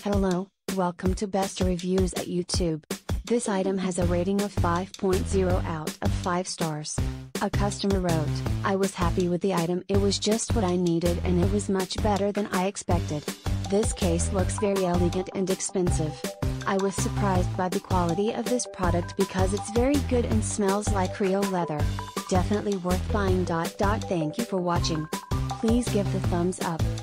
Hello, welcome to Best Reviews at YouTube. This item has a rating of 5.0 out of 5 stars. A customer wrote, "I was happy with the item, it was just what I needed and it was much better than I expected. This case looks very elegant and expensive. I was surprised by the quality of this product because it's very good and smells like real leather. Definitely worth buying. Thank you for watching. Please give the thumbs up.